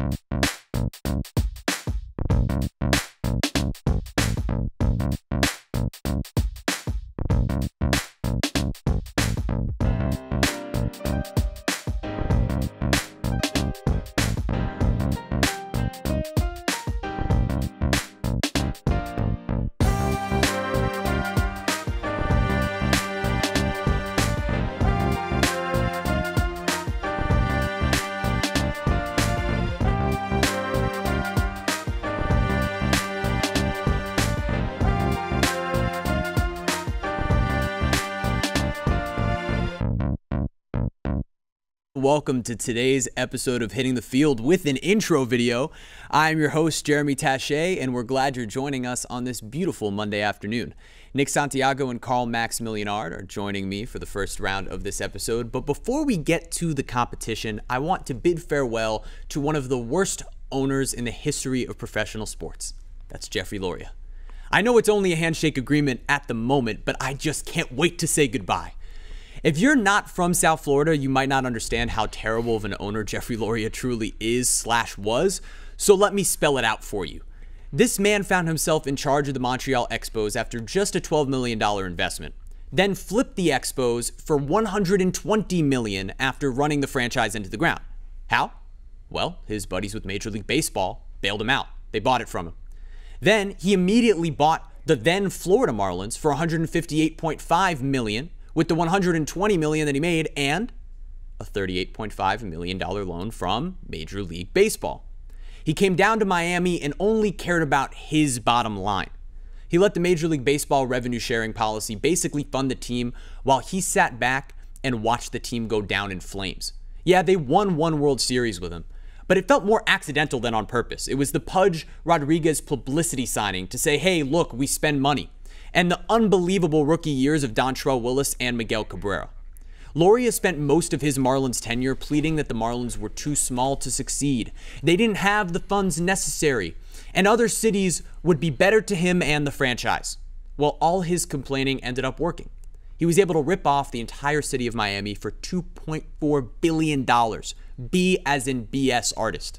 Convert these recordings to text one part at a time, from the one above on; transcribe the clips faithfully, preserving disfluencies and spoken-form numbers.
Welcome to today's episode of Hitting the Field with an intro video. I'm your host, Jeremy Taché, and we're glad you're joining us on this beautiful Monday afternoon. Nick Santiago and Carl Maximilianard are joining me for the first round of this episode. But before we get to the competition, I want to bid farewell to one of the worst owners in the history of professional sports. That's Jeffery Loria. I know it's only a handshake agreement at the moment, but I just can't wait to say goodbye. If you're not from South Florida, you might not understand how terrible of an owner Jeffery Loria truly is slash was, so let me spell it out for you. This man found himself in charge of the Montreal Expos after just a twelve million dollars investment, then flipped the Expos for one hundred twenty million dollars after running the franchise into the ground. How? Well, his buddies with Major League Baseball bailed him out. They bought it from him. Then he immediately bought the then Florida Marlins for one hundred fifty-eight point five million dollars, with the one hundred twenty million dollars that he made and a thirty-eight point five million dollars loan from Major League Baseball. He came down to Miami and only cared about his bottom line. He let the Major League Baseball revenue sharing policy basically fund the team while he sat back and watched the team go down in flames. Yeah, they won one World Series with him, but it felt more accidental than on purpose. It was the Pudge Rodriguez publicity signing to say, hey, look, we spend money, and the unbelievable rookie years of Dontrelle Willis and Miguel Cabrera. Loria spent most of his Marlins tenure pleading that the Marlins were too small to succeed. They didn't have the funds necessary, and other cities would be better to him and the franchise. Well, all his complaining ended up working. He was able to rip off the entire city of Miami for two point four billion dollars. B as in B S artist.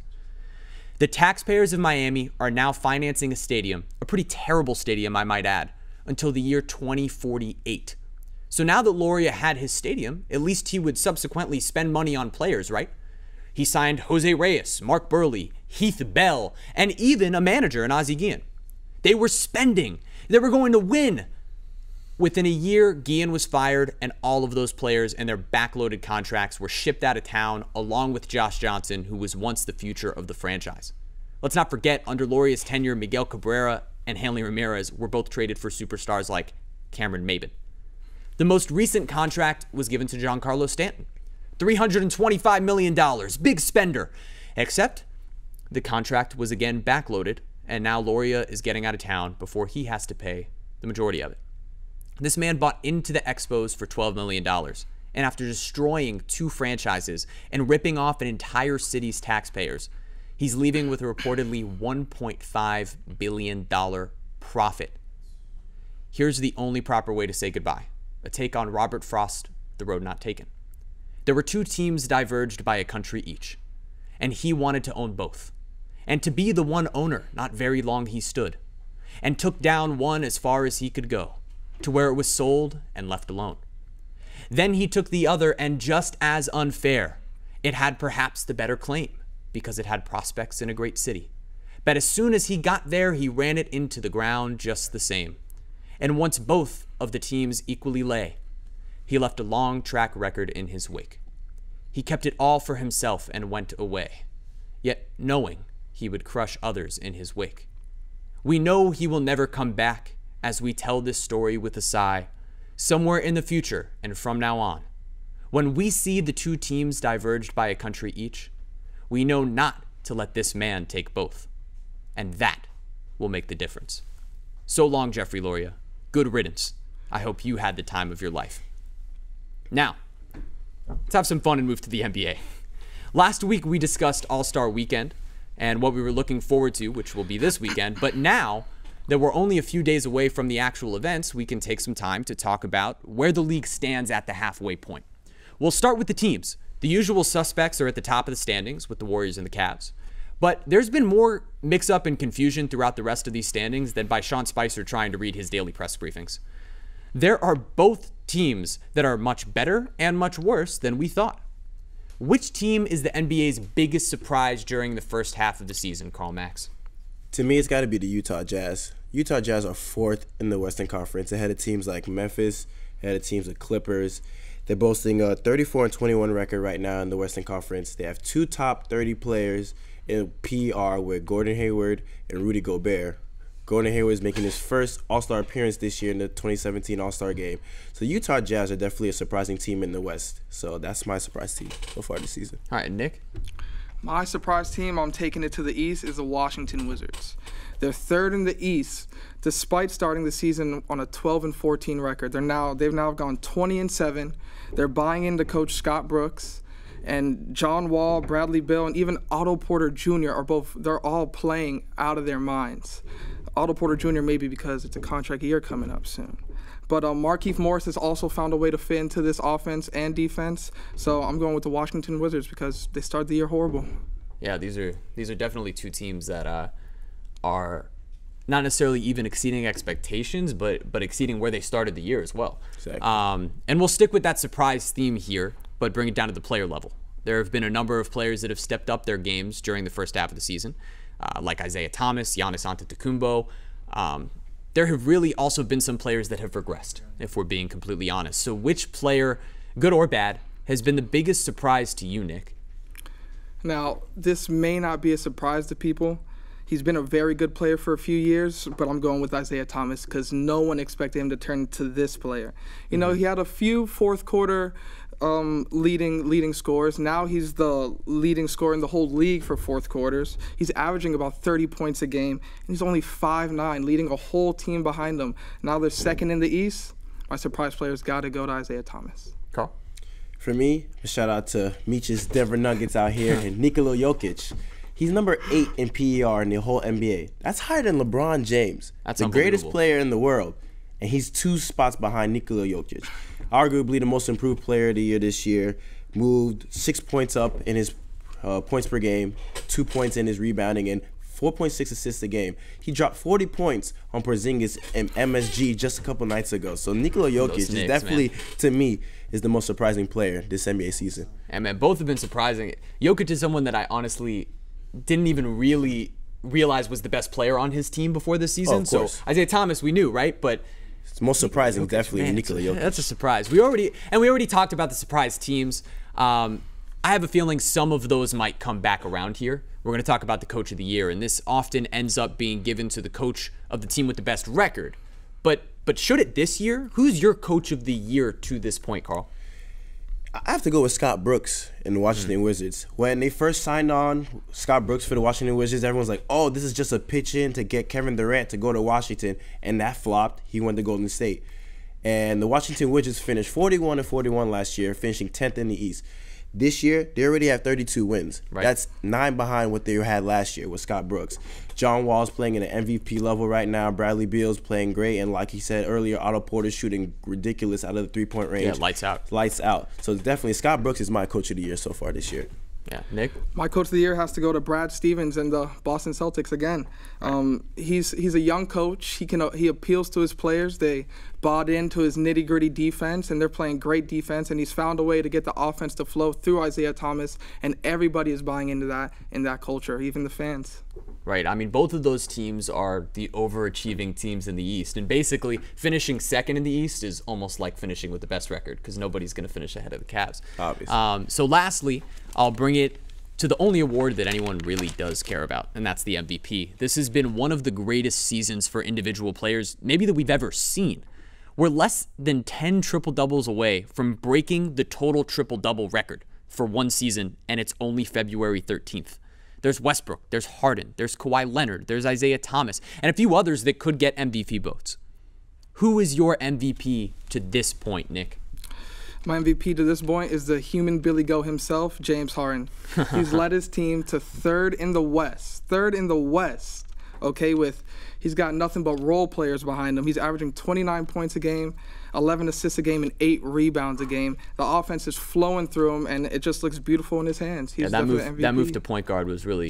The taxpayers of Miami are now financing a stadium, a pretty terrible stadium I might add, until the year twenty forty-eight. So now that Loria had his stadium, at least he would subsequently spend money on players, right? He signed Jose Reyes, Mark Burley, Heath Bell, and even a manager in Ozzie Guillen. They were spending. They were going to win. Within a year, Guillen was fired, and all of those players and their backloaded contracts were shipped out of town, along with Josh Johnson, who was once the future of the franchise. Let's not forget, under Loria's tenure, Miguel Cabrera and Hanley Ramirez were both traded for superstars like Cameron Maybin. The most recent contract was given to Giancarlo Stanton. three hundred twenty-five million dollars, big spender. Except the contract was again backloaded, and now Loria is getting out of town before he has to pay the majority of it. This man bought into the Expos for twelve million dollars, and after destroying two franchises and ripping off an entire city's taxpayers, he's leaving with a reportedly one point five billion dollars profit. Here's the only proper way to say goodbye. A take on Robert Frost, The Road Not Taken. There were two teams diverged by a country each, and he wanted to own both. And to be the one owner, not very long he stood, and took down one as far as he could go, to where it was sold and left alone. Then he took the other, and just as unfair, it had perhaps the better claim, because it had prospects in a great city. But as soon as he got there, he ran it into the ground just the same. And once both of the teams equally lay, he left a long track record in his wake. He kept it all for himself and went away, yet knowing he would crush others in his wake. We know he will never come back as we tell this story with a sigh, somewhere in the future and from now on. When we see the two teams diverged by a country each, we know not to let this man take both. And that will make the difference. So long, Jeffery Loria. Good riddance. I hope you had the time of your life. Now, let's have some fun and move to the N B A. Last week, we discussed All-Star Weekend and what we were looking forward to, which will be this weekend. But now that we're only a few days away from the actual events, we can take some time to talk about where the league stands at the halfway point. We'll start with the teams. The usual suspects are at the top of the standings with the Warriors and the Cavs. But there's been more mix-up and confusion throughout the rest of these standings than by Sean Spicer trying to read his daily press briefings. There are both teams that are much better and much worse than we thought. Which team is the N B A's biggest surprise during the first half of the season, Karl Max? To me, it's got to be the Utah Jazz. Utah Jazz are fourth in the Western Conference, ahead of teams like Memphis, ahead of teams like Clippers. They're boasting a thirty-four and twenty-one record right now in the Western Conference. They have two top thirty players in P R with Gordon Hayward and Rudy Gobert. Gordon Hayward is making his first All-Star appearance this year in the twenty seventeen All-Star Game. So Utah Jazz are definitely a surprising team in the West. So that's my surprise team so far this season. All right, Nick? My surprise team, I'm taking it to the East, is the Washington Wizards. They're third in the East, despite starting the season on a twelve and fourteen record. They're now they've now gone twenty and seven. They're buying into Coach Scott Brooks, and John Wall, Bradley Beal, and even Otto Porter Junior are both. They're all playing out of their minds. Otto Porter Junior maybe because it's a contract year coming up soon. But um, Markieff Morris has also found a way to fit into this offense and defense. So I'm going with the Washington Wizards because they started the year horrible. Yeah, these are these are definitely two teams that uh, are not necessarily even exceeding expectations, but but exceeding where they started the year as well. Exactly. Um, and we'll stick with that surprise theme here, but bring it down to the player level. There have been a number of players that have stepped up their games during the first half of the season, uh, like Isaiah Thomas, Giannis Antetokounmpo. Um, there have really also been some players that have regressed, if we're being completely honest. So which player, good or bad, has been the biggest surprise to you, Nick? Now, this may not be a surprise to people. He's been a very good player for a few years, but I'm going with Isaiah Thomas because no one expected him to turn into this player. You know, he had a few fourth quarter um, leading leading scores. Now he's the leading scorer in the whole league for fourth quarters. He's averaging about thirty points a game, and he's only five nine, leading a whole team behind him. Now they're second in the East. My surprise player's got to go to Isaiah Thomas. Carl? For me, a shout out to Meech's Denver Nuggets out here and Nikola Jokic. He's number eight in P E R in the whole N B A. That's higher than LeBron James, That's the greatest player in the world. And he's two spots behind Nikola Jokic. Arguably the most improved player of the year this year. Moved six points up in his uh, points per game, two points in his rebounding, and four point six assists a game. He dropped forty points on Porzingis and M S G just a couple nights ago. So Nikola Jokic Knicks, is definitely, man. to me, is the most surprising player this N B A season. And man, both have been surprising. Jokic is someone that I honestly didn't even really realize was the best player on his team before this season. Oh, of course. So Isaiah Thomas, we knew, right? But it's most surprising, Jokic, definitely, man, Nikola Jokic. That's a surprise. We already and we already talked about the surprise teams. Um, I have a feeling some of those might come back around here. We're going to talk about the coach of the year, and this often ends up being given to the coach of the team with the best record. But but should it this year? Who's your coach of the year to this point, Carl? I have to go with Scott Brooks in the Washington mm. Wizards. When they first signed on Scott Brooks for the Washington Wizards, everyone's like, oh, this is just a pitch-in to get Kevin Durant to go to Washington, and that flopped. He went to Golden State. And the Washington Wizards finished forty-one and forty-one last year, finishing tenth in the East. This year, they already have thirty-two wins. Right. That's nine behind what they had last year with Scott Brooks. John Wall's playing at an M V P level right now. Bradley Beal's playing great. And like he said earlier, Otto Porter's shooting ridiculous out of the three-point range. Yeah, lights out. Lights out. So definitely, Scott Brooks is my coach of the year so far this year. Yeah, Nick? My coach of the year has to go to Brad Stevens and the Boston Celtics again. Um, he's he's a young coach. He can he appeals to his players. They bought into his nitty-gritty defense, and they're playing great defense. And he's found a way to get the offense to flow through Isaiah Thomas, and everybody is buying into that in that culture, even the fans. Right. I mean, both of those teams are the overachieving teams in the East. And basically, finishing second in the East is almost like finishing with the best record because nobody's going to finish ahead of the Cavs. Obviously. Um, so lastly, I'll bring it to the only award that anyone really does care about, and that's the M V P. This has been one of the greatest seasons for individual players maybe that we've ever seen. We're less than ten triple-doubles away from breaking the total triple-double record for one season, and it's only February thirteenth. There's Westbrook, there's Harden, there's Kawhi Leonard, there's Isaiah Thomas, and a few others that could get M V P votes. Who is your M V P to this point, Nick? My M V P to this point is the human Billy Goat himself, James Harden. He's led his team to third in the West. Third in the West, okay, with he's got nothing but role players behind him. He's averaging twenty-nine points a game, eleven assists a game, and eight rebounds a game. The offense is flowing through him, and it just looks beautiful in his hands. He's yeah, that definitely move, M V P. that move to point guard was really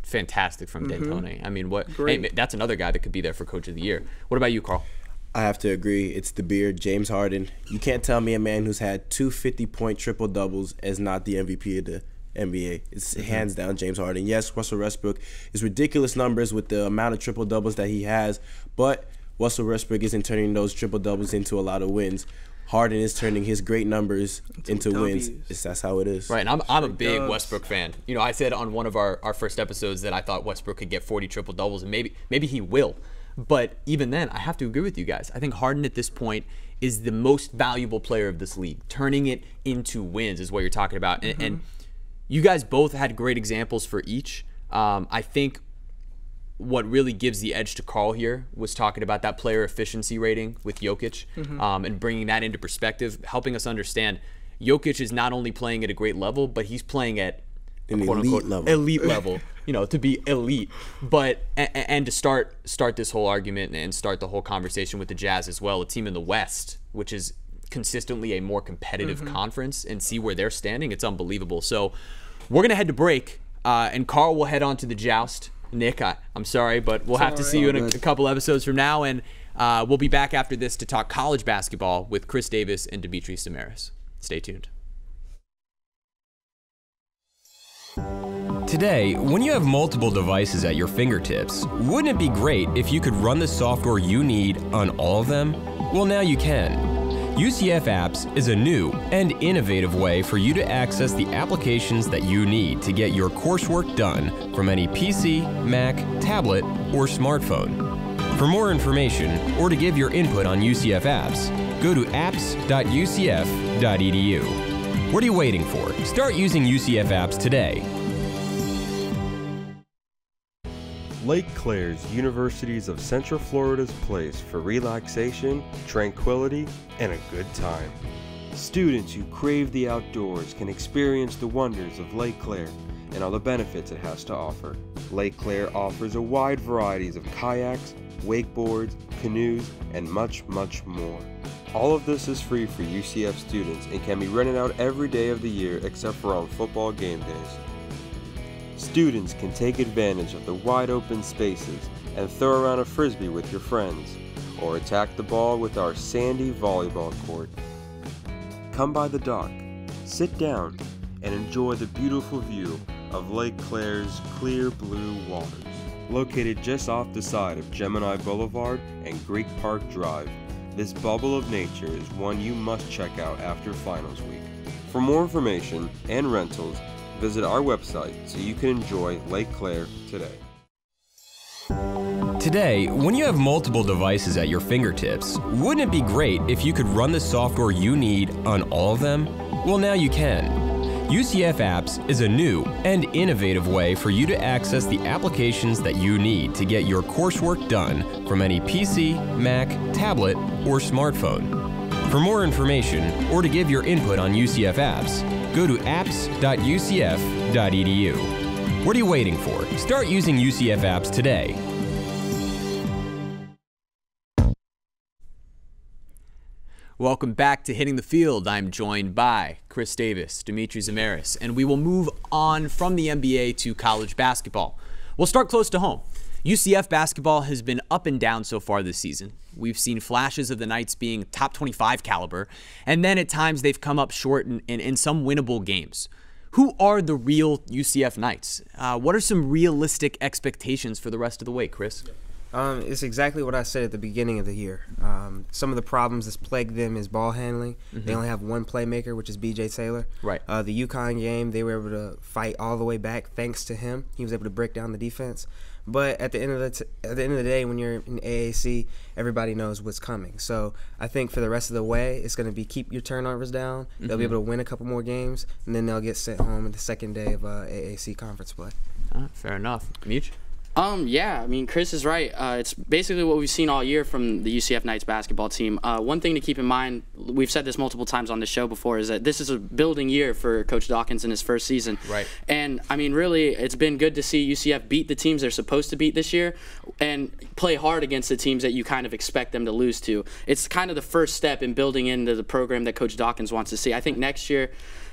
fantastic from Mm-hmm. D'Antoni. I mean, what? Hey, that's another guy that could be there for Coach of the Year. What about you, Carl? I have to agree. It's the beard, James Harden. You can't tell me a man who's had two fifty-point triple-doubles is not the M V P of the N B A. It's mm-hmm. hands down James Harden. Yes, Russell Westbrook is ridiculous numbers with the amount of triple-doubles that he has, but Russell Westbrook isn't turning those triple-doubles into a lot of wins. Harden is turning his great numbers into wins. It's, that's how it is. Right, and I'm, I'm a big does. Westbrook fan. You know, I said on one of our, our first episodes that I thought Westbrook could get forty triple-doubles, and maybe maybe he will. But even then, I have to agree with you guys. I think Harden at this point is the most valuable player of this league. Turning it into wins is what you're talking about. And, mm-hmm. and you guys both had great examples for each. Um, I think what really gives the edge to Carl here was talking about that player efficiency rating with Jokic mm-hmm. um, and bringing that into perspective, helping us understand Jokic is not only playing at a great level, but he's playing at an quote elite unquote level. elite level, you know, to be elite. But and, and to start start this whole argument and start the whole conversation with the Jazz as well, a team in the West, which is consistently a more competitive mm-hmm. conference, and see where they're standing. It's unbelievable. So we're gonna head to break, uh, and Carl will head on to the joust. Nick, I, I'm sorry, but we'll it's have to right. see you in a, a couple episodes from now, and uh, we'll be back after this to talk college basketball with Chris Davis and Demetrius Damaris. Stay tuned. Today, when you have multiple devices at your fingertips, wouldn't it be great if you could run the software you need on all of them? Well, now you can. U C F Apps is a new and innovative way for you to access the applications that you need to get your coursework done from any P C, Mac, tablet, or smartphone. For more information or to give your input on U C F Apps, go to apps dot U C F dot E D U. What are you waiting for? Start using U C F Apps today. Lake Claire's Universities of Central Florida's place for relaxation, tranquility, and a good time. Students who crave the outdoors can experience the wonders of Lake Claire and all the benefits it has to offer. Lake Claire offers a wide variety of kayaks, wakeboards, canoes, and much, much more. All of this is free for U C F students and can be rented out every day of the year except for on football game days. Students can take advantage of the wide open spaces and throw around a frisbee with your friends, or attack the ball with our sandy volleyball court. Come by the dock, sit down, and enjoy the beautiful view of Lake Claire's clear blue waters. Located just off the side of Gemini Boulevard and Greek Park Drive, this bubble of nature is one you must check out after finals week. For more information and rentals, visit our website so you can enjoy Lake Claire today. Today, when you have multiple devices at your fingertips, wouldn't it be great if you could run the software you need on all of them? Well, now you can. U C F Apps is a new and innovative way for you to access the applications that you need to get your coursework done from any P C, Mac, tablet, or smartphone. For more information or to give your input on U C F Apps, go to apps dot U C F dot E D U. What are you waiting for? Start using U C F Apps today. Welcome back to Hitting the Field. I'm joined by Chris Davis, Demetrius Damaris, and we will move on from the N B A to college basketball. We'll start close to home. U C F basketball has been up and down so far this season. We've seen flashes of the Knights being top twenty-five caliber, and then at times they've come up short in, in, in some winnable games. Who are the real U C F Knights? Uh, what are some realistic expectations for the rest of the way, Chris? Um, it's exactly what I said at the beginning of the year. Um, some of the problems that's plagued them is ball handling. Mm-hmm. They only have one playmaker, which is B J Taylor. Right. Uh, the UConn game, they were able to fight all the way back thanks to him. He was able to break down the defense. But at the end of the t- at the end of the day, when you're in A A C, everybody knows what's coming. So I think for the rest of the way, it's going to be keep your turnovers down. Mm-hmm. They'll be able to win a couple more games, and then they'll get sent home in the second day of uh, A A C conference play. Uh, fair enough. Meech? Um, yeah, I mean, Chris is right. Uh, it's basically what we've seen all year from the U C F Knights basketball team. Uh, one thing to keep in mind, we've said this multiple times on the show before, is that this is a building year for Coach Dawkins in his first season. Right. And, I mean, really, it's been good to see U C F beat the teams they're supposed to beat this year and play hard against the teams that you kind of expect them to lose to. It's kind of the first step in building into the program that Coach Dawkins wants to see. I think next year,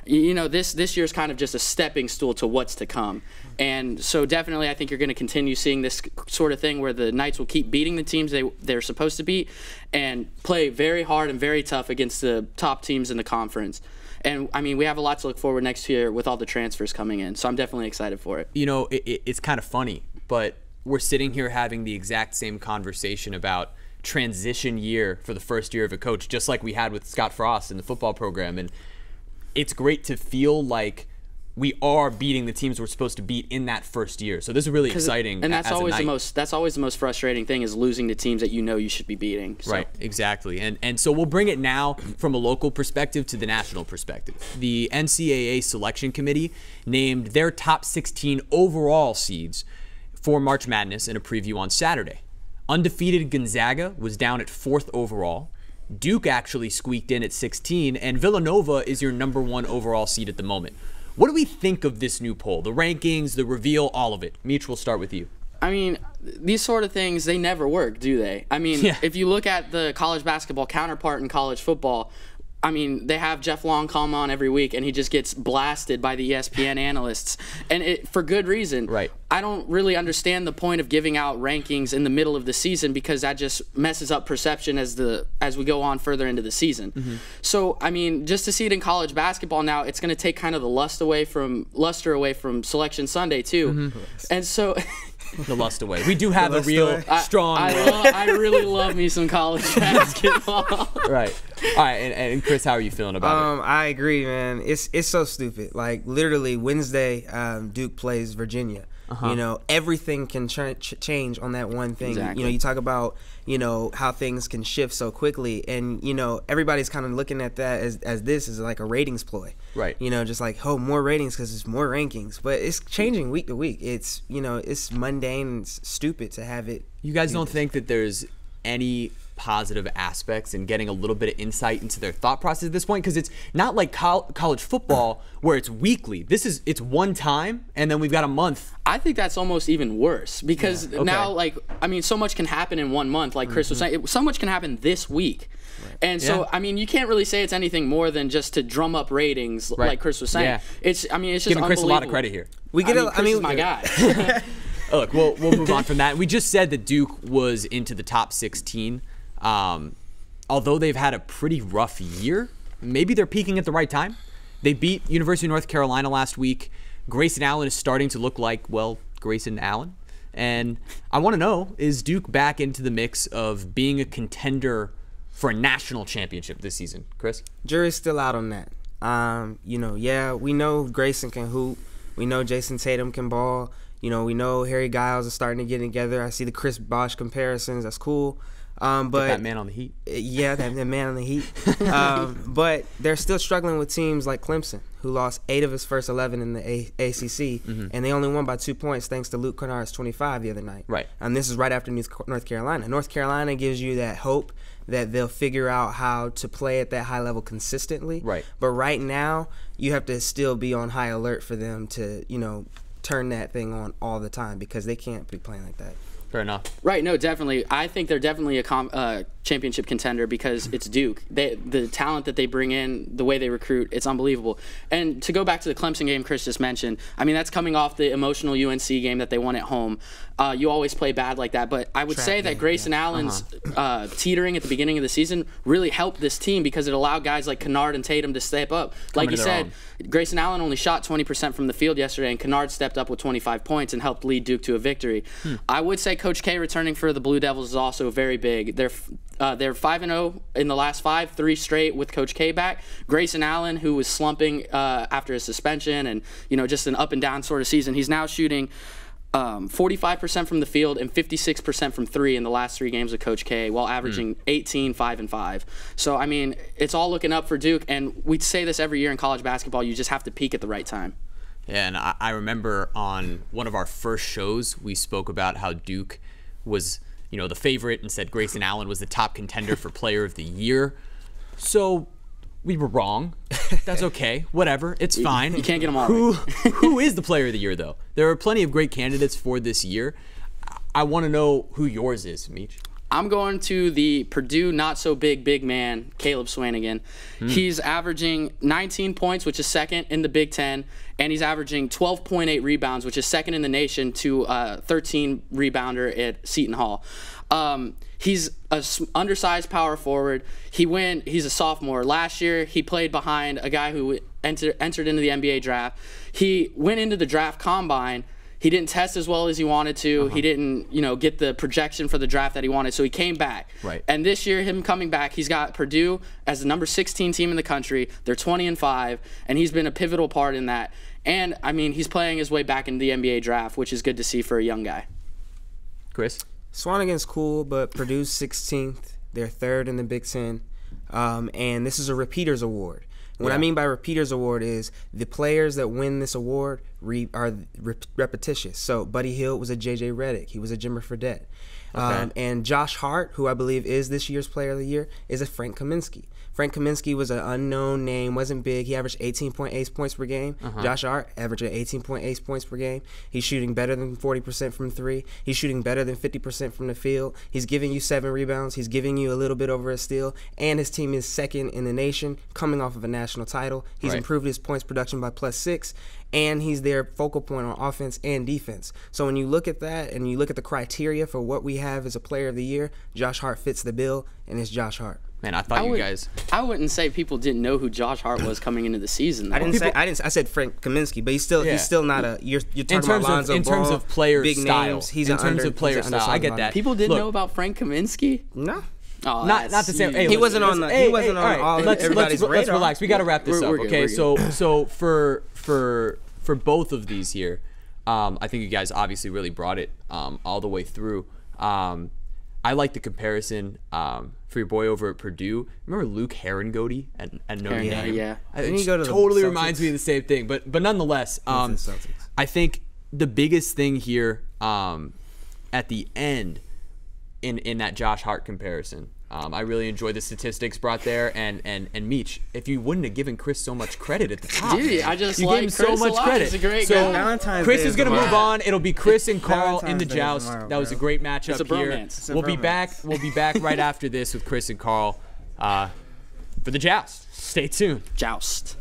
you know, this this year's kind of just a stepping stool to what's to come. And so definitely I think you're going to continue seeing this sort of thing where the Knights will keep beating the teams they, they're supposed to beat and play very hard and very tough against the top teams in the conference. And, I mean, we have a lot to look forward next year with all the transfers coming in. So I'm definitely excited for it. You know, it, it, it's kind of funny, but we're sitting here having the exact same conversation about transition year for the first year of a coach, just like we had with Scott Frost in the football program. And it's great to feel like we are beating the teams we're supposed to beat in that first year. So this is really exciting. And that's as always a the Knight. most that's always the most frustrating thing, is losing to teams that you know you should be beating. So. Right, exactly. And and so we'll bring it now from a local perspective to the national perspective. The N C double A selection committee named their top sixteen overall seeds for March Madness in a preview on Saturday. Undefeated Gonzaga was down at fourth overall. Duke actually squeaked in at sixteen, and Villanova is your number one overall seed at the moment. What do we think of this new poll? The rankings, the reveal, all of it. Meech, we'll start with you. I mean, these sort of things, they never work, do they? I mean, yeah. If you look at the college basketball counterpart in college football, I mean, they have Jeff Long come on every week, and he just gets blasted by the E S P N analysts, and it, for good reason. Right. I don't really understand the point of giving out rankings in the middle of the season, because that just messes up perception as the as we go on further into the season. Mm-hmm. So, I mean, just to see it in college basketball now, it's going to take kind of the lust away from luster away from Selection Sunday too, mm-hmm. and so. The lust away. We do have a real away. strong. I, I, lo I really love me some college basketball. Right. All right. And, and Chris, how are you feeling about um, it? I agree, man. It's it's so stupid. Like literally Wednesday, um, Duke plays Virginia. Uh-huh. You know, everything can ch ch change on that one thing. Exactly. You know, you talk about, you know, how things can shift so quickly, and you know, everybody's kind of looking at that as as this is like a ratings ploy. Right. You know, just like, oh, more ratings because it's more rankings, but it's changing week to week. It's, you know, it's mundane and it's stupid to have it. You guys do don't this. think that there's any positive aspects in getting a little bit of insight into their thought process at this point? Because it's not like col college football where it's weekly. This is, it's one time, and then we've got a month. I think that's almost even worse, because yeah. okay. now, like, I mean, so much can happen in one month, like Chris mm-hmm. was saying. It, so much can happen this week. Right. And so, yeah. I mean, you can't really say it's anything more than just to drum up ratings, right. like Chris was saying. Yeah. It's, I mean, it's just giving Chris a lot of credit here. We get I mean, a, Chris I mean, is my guy. Oh, look, we'll, we'll move on from that. We just said that Duke was into the top sixteen. Um, although they've had a pretty rough year, maybe they're peaking at the right time. They beat University of North Carolina last week. Grayson Allen is starting to look like, well, Grayson Allen. And I want to know, is Duke back into the mix of being a contender for a national championship this season? Chris? Jury's still out on that. Um, you know, yeah, we know Grayson can hoop. We know Jason Tatum can ball. You know, we know Harry Giles is starting to get together. I see the Chris Bosh comparisons. That's cool. Um, but Get that man on the Heat. Yeah, that, that man on the Heat. um, but they're still struggling with teams like Clemson, who lost eight of his first eleven in the A A C C, mm-hmm. and they only won by two points thanks to Luke Kennard's twenty-five the other night. Right. And this is right after North Carolina. North Carolina gives you that hope that they'll figure out how to play at that high level consistently. Right. But right now, you have to still be on high alert for them to, you know, turn that thing on all the time, because they can't be playing like that. Fair enough. Right, no, definitely. I think they're definitely a com uh, championship contender, because it's Duke. They, the talent that they bring in, the way they recruit, it's unbelievable. And to go back to the Clemson game Chris just mentioned, I mean, that's coming off the emotional U N C game that they won at home. Uh, you always play bad like that, but I would Trap say that game, Grayson yeah. Allen's uh-huh. uh, teetering at the beginning of the season really helped this team, because it allowed guys like Kennard and Tatum to step up. Like you said, own. Grayson Allen only shot twenty percent from the field yesterday, and Kennard stepped up with twenty-five points and helped lead Duke to a victory. Hmm. I would say Coach K returning for the Blue Devils is also very big. They're uh, they're five and oh in the last five, three straight with Coach K back. Grayson Allen, who was slumping uh, after his suspension and, you know, just an up and down sort of season, he's now shooting Um, forty-five percent from the field and fifty-six percent from three in the last three games of Coach K, while averaging mm. eighteen, five, and five. So, I mean, it's all looking up for Duke, and we say this every year in college basketball, you just have to peak at the right time. Yeah, and I, I remember on one of our first shows, we spoke about how Duke was, you know, the favorite, and said Grayson Allen was the top contender for Player of the Year. So we were wrong. That's okay. Whatever. It's fine. You can't get them all Who, right. who is the Player of the Year, though? There are plenty of great candidates for this year. I want to know who yours is, Meech. I'm going to the Purdue not-so-big big man, Caleb Swanigan. Mm. He's averaging nineteen points, which is second in the Big Ten, and he's averaging twelve point eight rebounds, which is second in the nation to uh, thirteen rebounder at Seton Hall. Um, he's a undersized power forward. He went. He's a sophomore. Last year, he played behind a guy who entered entered into the N B A draft. He went into the draft combine. He didn't test as well as he wanted to. Uh-huh. He didn't, you know, get the projection for the draft that he wanted. So he came back. Right. And this year, him coming back, he's got Purdue as the number sixteen team in the country. They're twenty and five, and he's been a pivotal part in that. And I mean, he's playing his way back into the N B A draft, which is good to see for a young guy. Chris? Swanigan's cool, but Purdue's sixteenth. They're third in the Big Ten. Um, and this is a repeaters award. What yeah. I mean by repeaters award is the players that win this award re- are re- repetitious. So Buddy Hield was a J J Redick. He was a Jimmer Fredette. Okay. Um, and Josh Hart, who I believe is this year's player of the year, is a Frank Kaminsky. Frank Kaminsky was an unknown name, wasn't big. He averaged eighteen point eight points per game. Uh-huh. Josh Hart averaging eighteen point eight points per game. He's shooting better than forty percent from three. He's shooting better than fifty percent from the field. He's giving you seven rebounds. He's giving you a little bit over a steal. And his team is second in the nation, coming off of a national title. He's right. improved his points production by plus six. And he's their focal point on offense and defense. So when you look at that and you look at the criteria for what we have as a player of the year, Josh Hart fits the bill, and it's Josh Hart. Man, I thought I you would, guys. I wouldn't say people didn't know who Josh Hart was coming into the season. Though. I didn't people, say. I didn't. I said Frank Kaminsky, but he's still. Yeah. He's still not a. You're. You're talking in terms about Lonzo of in Ball, terms of player big style. Names, he's in an terms under, of player style, I get that. People didn't Look, know about Frank Kaminsky. No. Oh, not not to say hey, he wasn't on the. Hey, he wasn't hey, on all, right, all let's, everybody's let's, radar. Let's relax. We got to wrap this we're, up, we're good, okay? we're So so for for for both of these here, um, I think you guys obviously really brought it um, all the way through. Um, I like the comparison um, for your boy over at Purdue. Remember Luke Herringody at, at Notre Dame? Yeah, yeah. I think it totally reminds me of the same thing. But but nonetheless, um, I think the biggest thing here um, at the end in in that Josh Hart comparison, um, I really enjoyed the statistics brought there. And and and Meech, if you wouldn't have given Chris so much credit at the top, dude, I just you like gave him Chris so much a lot. credit. He's a great so guy. Valentine's Chris Day is gonna tomorrow. move on. It'll be Chris and Carl in the Valentine's Day joust. tomorrow, that was a bro. great matchup It's a here. bromance. It's a We'll be bromance. back. We'll be back right after this with Chris and Carl uh, for the joust. Stay tuned. Joust.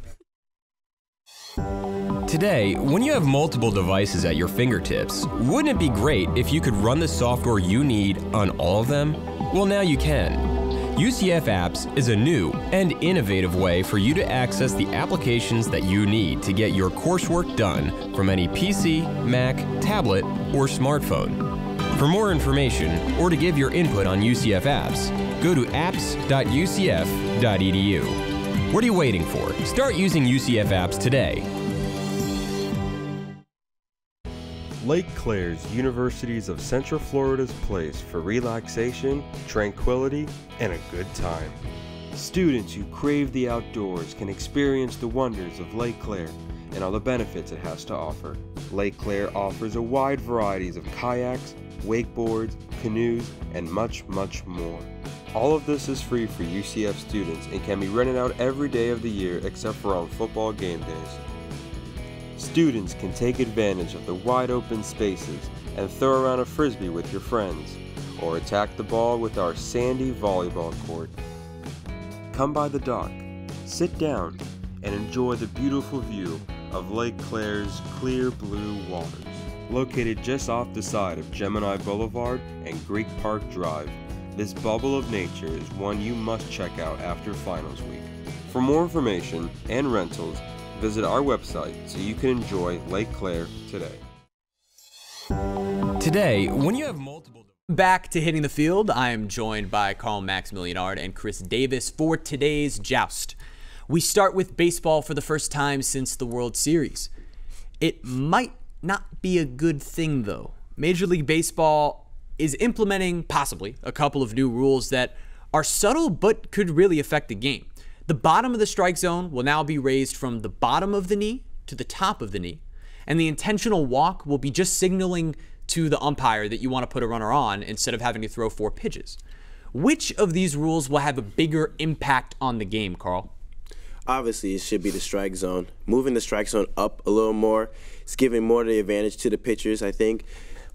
Today, when you have multiple devices at your fingertips, wouldn't it be great if you could run the software you need on all of them? Well, now you can. U C F Apps is a new and innovative way for you to access the applications that you need to get your coursework done from any P C, Mac, tablet, or smartphone. For more information or to give your input on U C F Apps, go to apps dot U C F dot E D U. What are you waiting for? Start using U C F Apps today. Lake Claire's Universities of Central Florida's place for relaxation, tranquility, and a good time. Students who crave the outdoors can experience the wonders of Lake Claire and all the benefits it has to offer. Lake Claire offers a wide variety of kayaks, wakeboards, canoes, and much, much more. All of this is free for U C F students and can be rented out every day of the year except for on football game days. Students can take advantage of the wide open spaces and throw around a frisbee with your friends, or attack the ball with our sandy volleyball court. Come by the dock, sit down, and enjoy the beautiful view of Lake Claire's clear blue waters. Located just off the side of Gemini Boulevard and Greek Park Drive, this bubble of nature is one you must check out after finals week. For more information and rentals, visit our website so you can enjoy Lake Claire today. Today, when you have multiple... Back to Hitting the Field, I am joined by Carl Maximilianard and Chris Davis for today's joust. We start with baseball for the first time since the World Series. It might not be a good thing, though. Major League Baseball is implementing, possibly, a couple of new rules that are subtle but could really affect the game. The bottom of the strike zone will now be raised from the bottom of the knee to the top of the knee, and the intentional walk will be just signaling to the umpire that you want to put a runner on instead of having to throw four pitches. Which of these rules will have a bigger impact on the game, Carl? Obviously, it should be the strike zone. Moving the strike zone up a little more, it's giving more of the advantage to the pitchers, I think.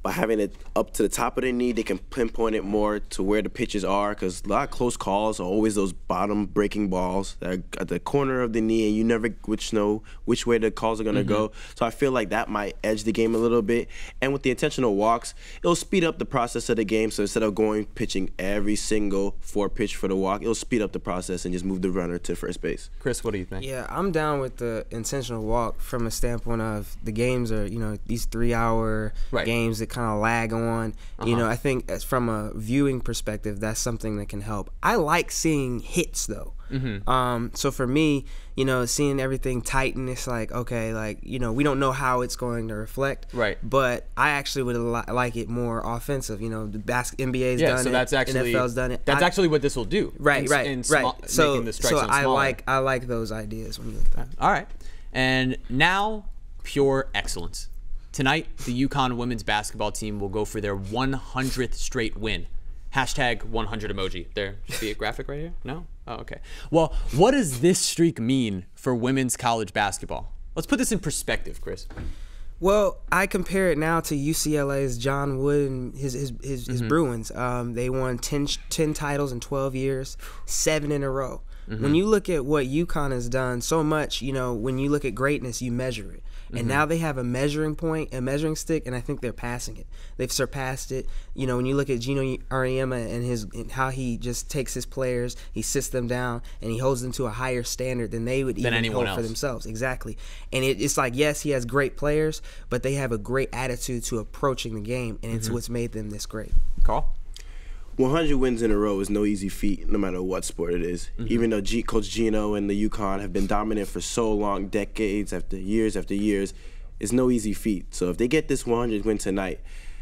by having it up to the top of their knee, they can pinpoint it more to where the pitches are, because a lot of close calls are always those bottom breaking balls that are at the corner of the knee, and you never which know which way the calls are going to mm-hmm. go. So I feel like that might edge the game a little bit. And with the intentional walks, it'll speed up the process of the game. So instead of going pitching every single four pitch for the walk, it'll speed up the process and just move the runner to first base. Chris, what do you think? Yeah, I'm down with the intentional walk from a standpoint of the games are, you know, these three-hour right. games that kind of lag on. Uh-huh. You know, I think as from a viewing perspective, that's something that can help. I like seeing hits, though. Mm-hmm. Um, so for me, you know, seeing everything tighten, it's like, okay, like, you know, we don't know how it's going to reflect. Right. But I actually would li- like it more offensive. You know, the bas- N B A's yeah, done so it. That's actually, N F L's done it. That's I, actually what this will do. Right, in, right, in right. Sm- so making the strike so zone I smaller. like I like those ideas when you look at that. All right. And now, pure excellence. Tonight, the UConn women's basketball team will go for their one hundredth straight win. Hashtag one hundred emoji. There should be a graphic right here? No? Oh, okay. Well, what does this streak mean for women's college basketball? Let's put this in perspective, Chris. Well, I compare it now to U C L A's John Wood and his his his, his mm-hmm. Bruins. Um, they won ten, ten titles in twelve years, seven in a row. Mm-hmm. When you look at what UConn has done so much, you know, when you look at greatness, you measure it. And mm-hmm. now they have a measuring point, a measuring stick, and I think they're passing it. They've surpassed it. You know, when you look at Gino Auriemma and his and how he just takes his players, he sits them down, and he holds them to a higher standard than they would than even hold else. for themselves. Exactly. And it, it's like, yes, he has great players, but they have a great attitude to approaching the game, and it's mm-hmm. what's made them this great. Carl? one hundred wins in a row is no easy feat, no matter what sport it is. Mm-hmm. Even though G- Coach Gino and the UConn have been dominant for so long, decades after years after years, it's no easy feat. So if they get this one hundred win tonight,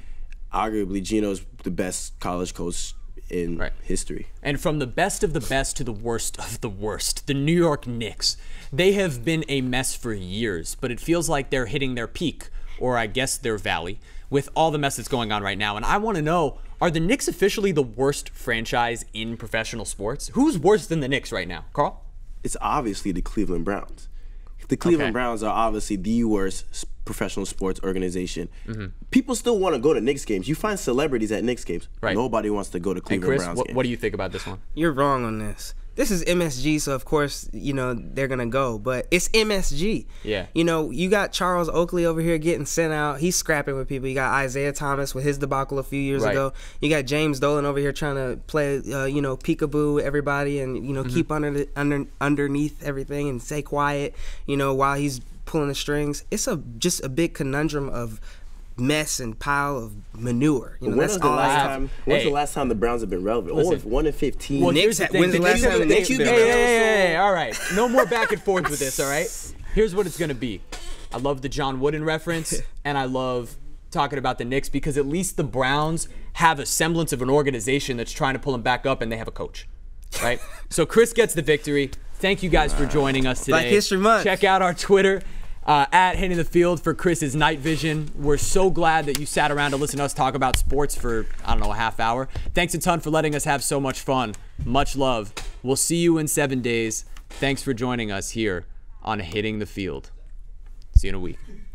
arguably Gino's the best college coach in right. history. And from the best of the best to the worst of the worst, the New York Knicks. They have been a mess for years, but it feels like they're hitting their peak, or I guess their valley, with all the mess that's going on right now. And I want to know, are the Knicks officially the worst franchise in professional sports? Who's worse than the Knicks right now? Carl? It's obviously the Cleveland Browns. The Cleveland okay. Browns are obviously the worst professional sports organization. Mm-hmm. People still want to go to Knicks games. You find celebrities at Knicks games. Right. Nobody wants to go to Cleveland and Chris, Browns what, games. What do you think about this one? You're wrong on this. This is M S G, so of course, you know, they're going to go. But it's M S G. Yeah. You know, you got Charles Oakley over here getting sent out. He's scrapping with people. You got Isaiah Thomas with his debacle a few years right. ago. You got James Dolan over here trying to play, uh, you know, peekaboo with everybody and, you know, mm-hmm. keep under, the, under underneath everything and stay quiet, you know, while he's pulling the strings. It's a just a big conundrum of mess and pile of manure. You know, when that's was the all last I have. time? When's hey. the last time the Browns have been relevant? Listen, one in fifteen. Well, Knicks. here's the When's the last time the Knicks hey, been hey, relevant? hey, hey, hey, all right. No more back and forth with this. All right. Here's what it's gonna be. I love the John Wooden reference, and I love talking about the Knicks because at least the Browns have a semblance of an organization that's trying to pull them back up, and they have a coach. Right. So Chris gets the victory. Thank you guys for joining us today. Black History Month. Check out our Twitter. Uh, at Hitting the Field for Chris's night vision. We're so glad that you sat around to listen to us talk about sports for, I don't know, a half hour. Thanks a ton for letting us have so much fun. Much love. We'll see you in seven days. Thanks for joining us here on Hitting the Field. See you in a week.